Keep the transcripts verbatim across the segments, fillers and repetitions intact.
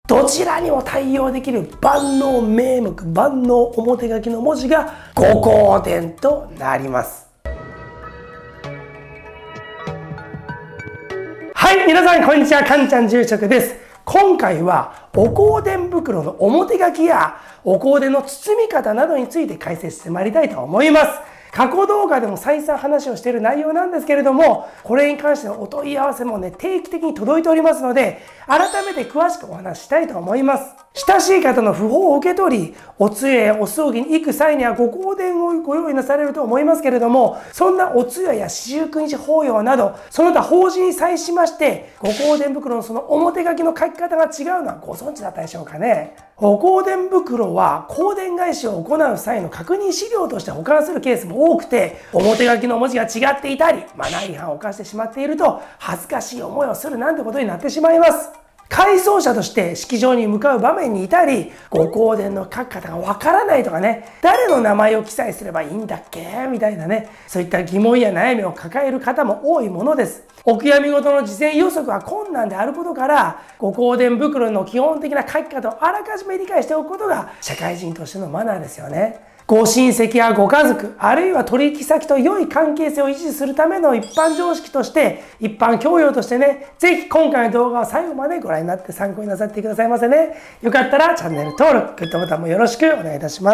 どちらにも対応できる万能名目、万能表書きの文字が五香伝となります。はい、皆さんこんにちは、かんちゃん住職です。今回はお香典袋の表書きやお香典の包み方などについて解説してまいりたいと思います。過去動画でも再三話をしている内容なんですけれども、これに関してのお問い合わせもね、定期的に届いておりますので、改めて詳しくお話ししたいと思います。親しい方の訃報を受け取り、お通夜やお葬儀に行く際にはご香典をご用意なされると思いますけれども、そんなお通夜や四十九日法要など、その他法事に際しまして、ご香典袋のその表書きの書き方が違うのはご存知だったでしょうかね。お香典袋は香典返しを行う際の確認資料として保管するケースも多くて、表書きの文字が違っていたり、マナー違反を犯してしまっていると恥ずかしい思いをするなんてことになってしまいます。回送者として式場に向かう場面にいたり、ご香典の書き方がわからないとかね、誰の名前を記載すればいいんだっけみたいなね、そういった疑問や悩みを抱える方も多いものです。お悔やみ事の事前予測は困難であることから、ご香典袋の基本的な書き方をあらかじめ理解しておくことが社会人としてのマナーですよね。ご親戚やご家族、あるいは取引先と良い関係性を維持するための一般常識として、一般教養としてね、ぜひ今回の動画を最後までご覧になって参考になさってくださいませね。よかったらチャンネル登録、グッドボタンもよろしくお願いいたします。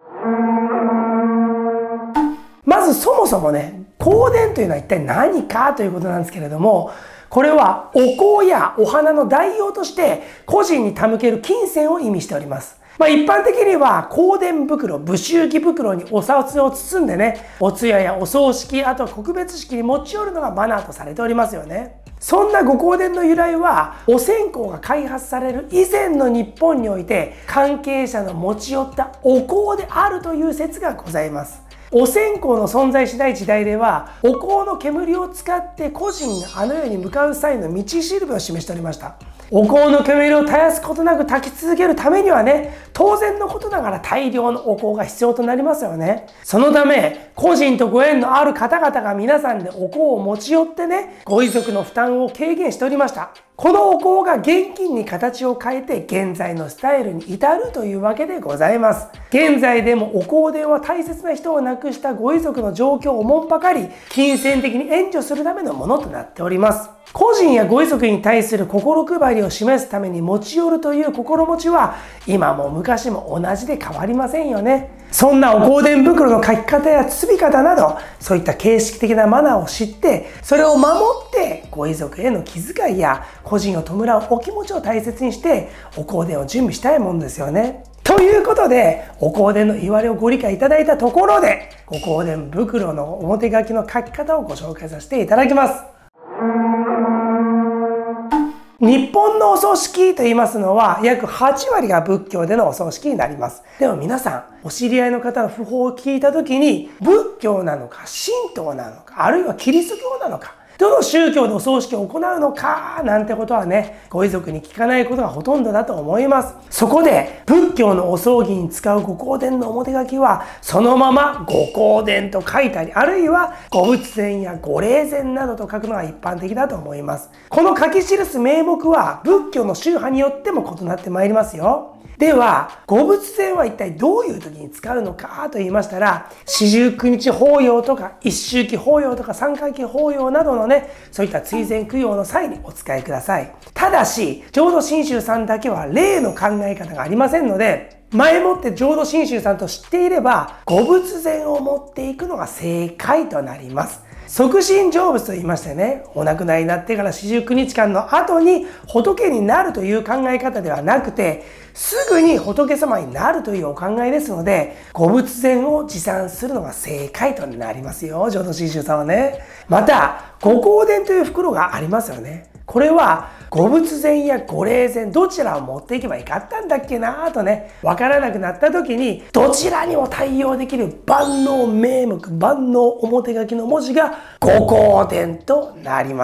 まずそもそもね、香典というのは一体何かということなんですけれども、これはお香やお花の代用として個人に手向ける金銭を意味しております。まあ一般的には香典袋、武祝儀袋にお札を包んでね、お通夜やお葬式、あとは告別式に持ち寄るのがマナーとされておりますよね。そんなご香典の由来は、お線香が開発される以前の日本において、関係者の持ち寄ったお香であるという説がございます。お線香の存在しない時代では、お香の煙を使って個人があの世に向かう際の道しるべを示しておりました。お香の煙を絶やすことなく焚き続けるためにはね、当然のことながら大量のお香が必要となりますよね。そのため、個人とご縁のある方々が皆さんでお香を持ち寄ってね、ご遺族の負担を軽減しておりました。このお香が現金に形を変えて現在のスタイルに至るというわけでございます。現在でもお香典は大切な人を亡くしたご遺族の状況をもんぱかり、金銭的に援助するためのものとなっております。個人やご遺族に対する心配りを示すために持ち寄るという心持ちは今も昔も同じで変わりませんよね。そんなお香典袋の書き方や包み方など、そういった形式的なマナーを知って、それを守ってご遺族への気遣いや個人を弔うお気持ちを大切にしてお香典を準備したいものですよね。ということで、お香典の言われをご理解いただいたところで、ご香典袋の表書きの書き方をご紹介させていただきます。日本のお葬式と言いますのは約はちわりが仏教でのお葬式になります。でも皆さん、お知り合いの方の訃報を聞いた時に、仏教なのか神道なのか、あるいはキリスト教なのか、どの宗教でお葬式を行うのかなんてことはね、ご遺族に聞かないことがほとんどだと思います。そこで仏教のお葬儀に使うご香典の表書きはそのままご香典と書いたり、あるいはご仏前やご霊前などと書くのが一般的だと思います。この書き記す名目は仏教の宗派によっても異なってまいりますよ。では、ご仏前は一体どういう時に使うのかと言いましたら、四十九日法要とか一周忌法要とか三回忌法要などのね、そういった追善供養の際にお使いください。ただし、浄土真宗さんだけは例の考え方がありませんので、前もって浄土真宗さんと知っていれば、ご仏前を持っていくのが正解となります。即身成仏と言いましてね、お亡くなりになってから四十九日間の後に仏になるという考え方ではなくて、すぐに仏様になるというお考えですので、ご仏前を持参するのが正解となりますよ、浄土真宗さんはね。また、ご香典という袋がありますよね。これは、ご仏前やご霊前、どちらを持っていけばいかったんだっけなぁとね、わからなくなった時に、どちらにも対応できる万能名目、万能表書きの文字がご香典となります。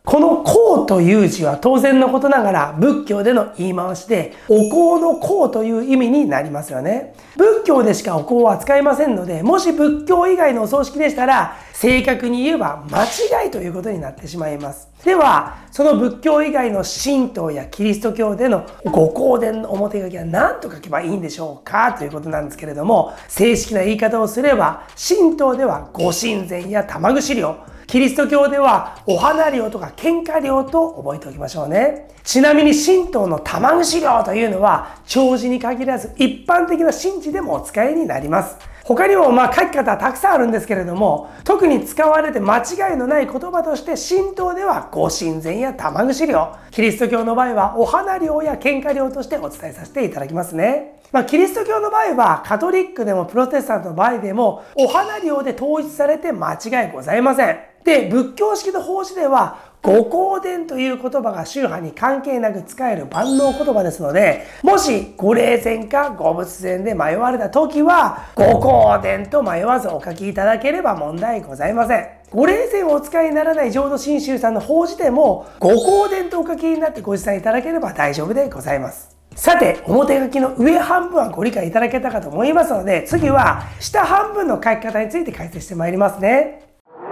この香という字は当然のことながら仏教での言い回しでお香の香という意味になりますよね。仏教でしかお香は使いませんので、もし仏教以外のお葬式でしたら正確に言えば間違いということになってしまいます。では、その仏教以外の神道やキリスト教でのご香典の表書きは何と書けばいいんでしょうかということなんですけれども、正式な言い方をすれば、神道ではご神前や玉串料、キリスト教ではお花料とか喧嘩料と覚えておきましょうね。ちなみに神道の玉串料というのは弔辞に限らず一般的な神事でもお使いになります。他にもまあ書き方はたくさんあるんですけれども、特に使われて間違いのない言葉として神道ではご神前や玉串料、キリスト教の場合はお花料や喧嘩料としてお伝えさせていただきますね。まあ、キリスト教の場合はカトリックでもプロテスタントの場合でもお花料で統一されて間違いございません。で、仏教式の法事ではご香典という言葉が宗派に関係なく使える万能言葉ですので、もしご霊前かご仏前で迷われた時はご香典と迷わずお書きいただければ問題ございません。ご霊前をお使いにならない浄土真宗さんの法事でもご香典とお書きになってご持参いただければ大丈夫でございます。さて、表書きの上半分はご理解いただけたかと思いますので、次は下半分の書き方について解説してまいりますね。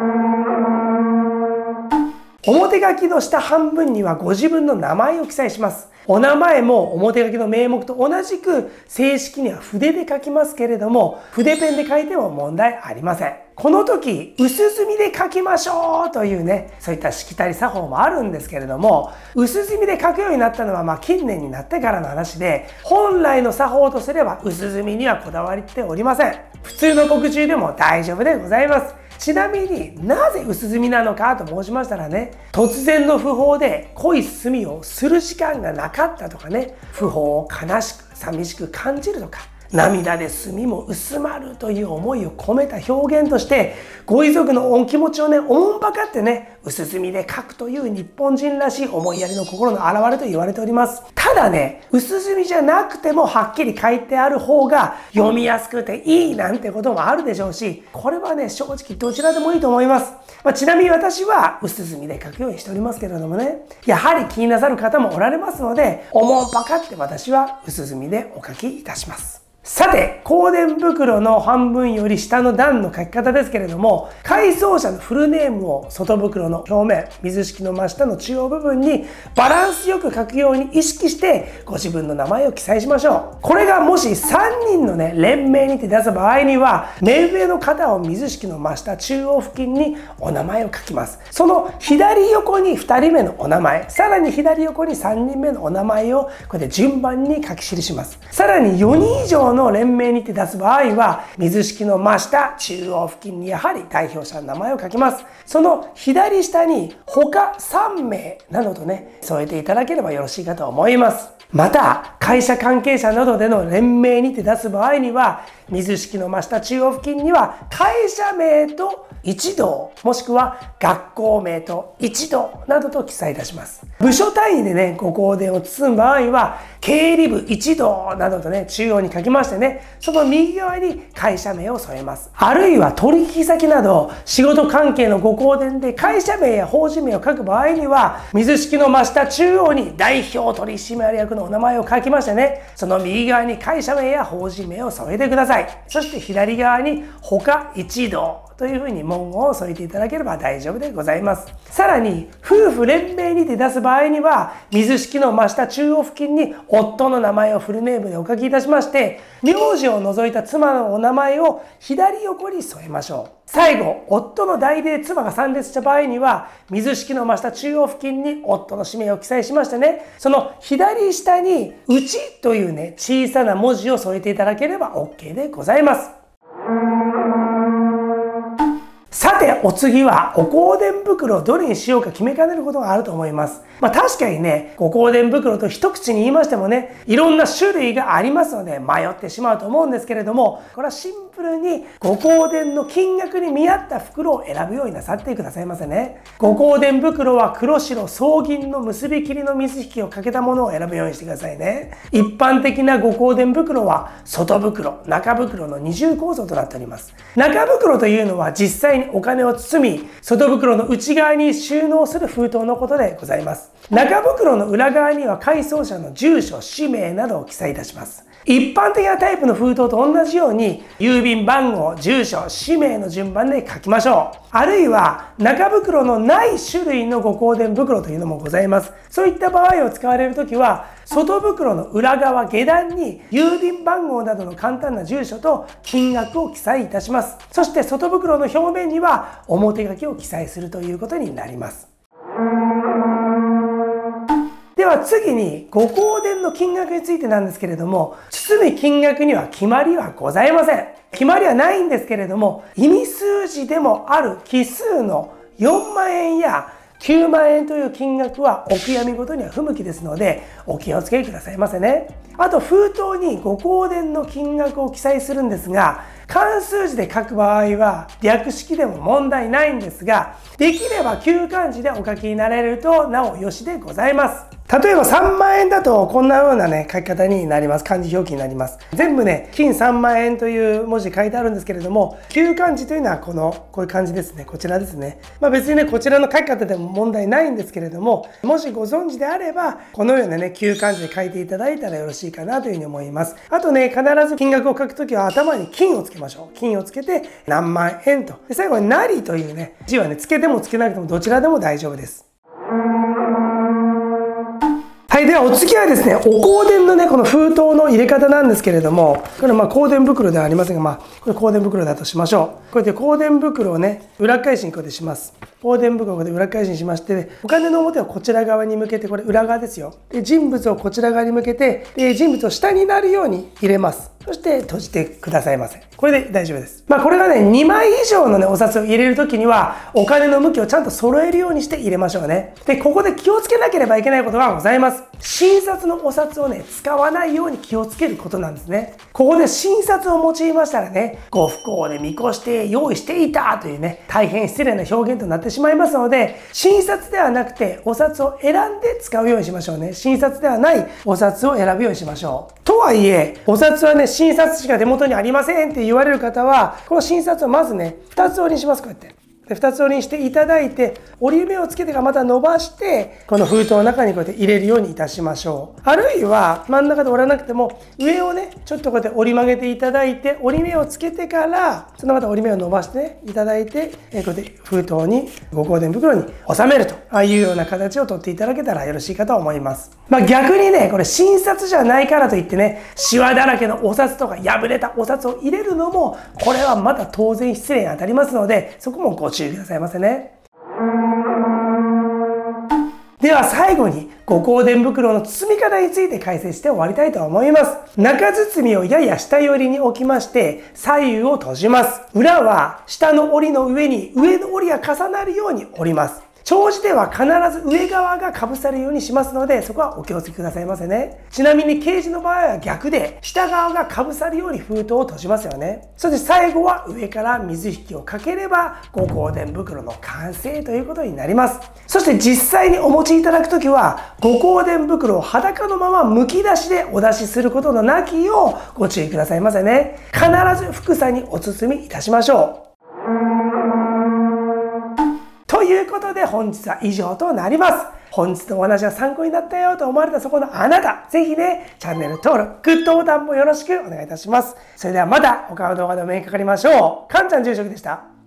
表書きの下半分にはご自分の名前を記載します。お名前も表書きの名目と同じく正式には筆で書きますけれども、筆ペンで書いても問題ありません。この時、薄墨で書きましょうというね、そういったしきたり作法もあるんですけれども、薄墨で書くようになったのはまあ近年になってからの話で、本来の作法とすれば薄墨にはこだわっておりません。普通の墨汁でも大丈夫でございます。ちなみになぜ薄墨なのかと申しましたらね、突然の訃報で濃い墨をする時間がなかったとかね、訃報を悲しく寂しく感じるとか、涙で墨も薄まるという思いを込めた表現として、ご遺族のお気持ちをね、おもんばかってね、薄墨で書くという日本人らしい思いやりの心の表れと言われております。ただね、薄墨じゃなくてもはっきり書いてある方が読みやすくていいなんてこともあるでしょうし、これはね、正直どちらでもいいと思います。まあ、ちなみに私は薄墨で書くようにしておりますけれどもね、やはり気になさる方もおられますので、おもんばかって私は薄墨でお書きいたします。さて、香典袋の半分より下の段の書き方ですけれども、回送者のフルネームを外袋の表面、水式の真下の中央部分にバランスよく書くように意識してご自分の名前を記載しましょう。これがもしさんにんのね、連名にて出す場合には、目上の方を水式の真下中央付近にお名前を書きます。その左横にふたりめのお名前、さらに左横にさんにんめのお名前をこれで順番に書き記します。さらによにん以上の連名にて出す場合は、水式の真下中央付近にやはり代表者の名前を書きます。その左下に他さんめいなどとね、添えていただければよろしいかと思います。また、会社関係者などでの連名にて出す場合には、水式の真下中央付近には会社名と一同、もしくは学校名と一同などと記載いたします。部署単位でね、ご香典を包む場合は、経理部一同などとね、中央に書きましてね、その右側に会社名を添えます。あるいは取引先など、仕事関係のご香典で会社名や法人名を書く場合には、水式の真下中央に代表取締役のお名前を書きましてね、その右側に会社名や法人名を添えてください。そして左側に他一同というふうに文言を添えていただければ大丈夫でございます。さらに、夫婦連名にて出す場合には、水式の真下中央付近に夫の名前をフルネームでお書きいたしまして、名字を除いた妻のお名前を左横に添えましょう。最後、夫の代で妻が参列した場合には、水式の真下中央付近に夫の氏名を記載しましてね、その左下に、うちというね、小さな文字を添えていただければ OK でございます。さて、お次は、お香典袋をどれにしようか決めかねることがあると思います。まあ確かにね、ご香典袋と一口に言いましてもね、いろんな種類がありますので迷ってしまうと思うんですけれども、これはシンプルにご香典の金額に見合った袋を選ぶようになさってくださいませね。ご香典袋は黒白双銀の結び切りの水引をかけたものを選ぶようにしてくださいね。一般的なご香典袋は外袋、中袋の二重構造となっております。中袋というのは実際にお金金を包み、外袋の内側に収納する封筒のことでございます。中袋の裏側には回送者の住所、氏名などを記載いたします。一般的なタイプの封筒と同じように、郵便番号、住所、氏名の順番で書きましょう。あるいは、中袋のない種類のご香典袋というのもございます。そういった場合を使われるときは、外袋の裏側、下段に郵便番号などの簡単な住所と金額を記載いたします。そして外袋の表面には表書きを記載するということになります。では次に、ご香典の金額についてなんですけれども、包み金額には決まりはございません。決まりはないんですけれども、意味数字でもある奇数のよんまんえんやきゅうまんえんという金額はお悔やみごとには不向きですので、お気をつけくださいませね。あと、封筒にご香典の金額を記載するんですが、漢数字で書く場合は略式でも問題ないんですが、できれば旧漢字でお書きになれるとなおよしでございます。例えばさんまんえんだとこんなようなね、書き方になります。漢字表記になります。全部ね、金さんまんえんという文字書いてあるんですけれども、旧漢字というのはこの、こういう漢字ですね。こちらですね。まあ別にね、こちらの書き方でも問題ないんですけれども、もしご存知であれば、このようなね、旧漢字で書いていただいたらよろしいかなというふうに思います。あとね、必ず金額を書くときは頭に金をつけましょう。金をつけて何万円と。で最後になりというね、字はね、つけてもつけなくてもどちらでも大丈夫です。はい。ではお次はですね、お香典のね、この封筒の入れ方なんですけれども、これまあ香典袋ではありませんが、まあ、これ香典袋だとしましょう。こうやって香典袋をね、裏返しにこうやってします。香典袋をこうやって裏返しにしまして、お金の表をこちら側に向けて、これ裏側ですよ。で、人物をこちら側に向けて、で、人物を下になるように入れます。そして閉じてくださいませ。これで大丈夫です。まあこれがね、にまい以上のね、お札を入れるときには、お金の向きをちゃんと揃えるようにして入れましょうね。で、ここで気をつけなければいけないことがございます。新札のお札をね、使わないように気をつけることなんですね。ここで新札を用いましたらね、ご不幸で見越して用意していたというね、大変失礼な表現となってしまいますので、新札ではなくてお札を選んで使うようにしましょうね。新札ではないお札を選ぶようにしましょう。とはいえ、お札はね、新札しか手元にありませんって言われる方は、この新札をまずね、二つ折りにします、こうやって。で二つ折りにしていただいて、折り目をつけてからまた伸ばして、この封筒の中にこうやって入れるようにいたしましょう。あるいは、真ん中で折らなくても、上をね、ちょっとこうやって折り曲げていただいて、折り目をつけてから、そのまた折り目を伸ばしてね、いただいて、えこうやって封筒に、ご香典袋に収めると、ああいうような形をとっていただけたらよろしいかと思います。まあ逆にね、これ新札じゃないからといってね、シワだらけのお札とか破れたお札を入れるのも、これはまた当然失礼に当たりますので、そこもご注意くださいませね。では最後にご香典袋の包み方について解説して終わりたいと思います。中包みをやや下寄りに置きまして左右を閉じます。裏は下の折りの上に上の折りが重なるように折ります。長字では必ず上側が被されるようにしますので、そこはお気をつけくださいませね。ちなみに掲示の場合は逆で、下側が被さるように封筒を閉じますよね。そして最後は上から水引きをかければ、ご香典袋の完成ということになります。そして実際にお持ちいただくときは、ご香典袋を裸のまま剥き出しでお出しすることのなきようご注意くださいませね。必ずふくさにお包みいたしましょう。ということで本日は以上となります。本日のお話が参考になったよと思われたそこのあなた、ぜひね、チャンネル登録、グッドボタンもよろしくお願いいたします。それではまた他の動画でお目にかかりましょう。かんちゃん住職でした。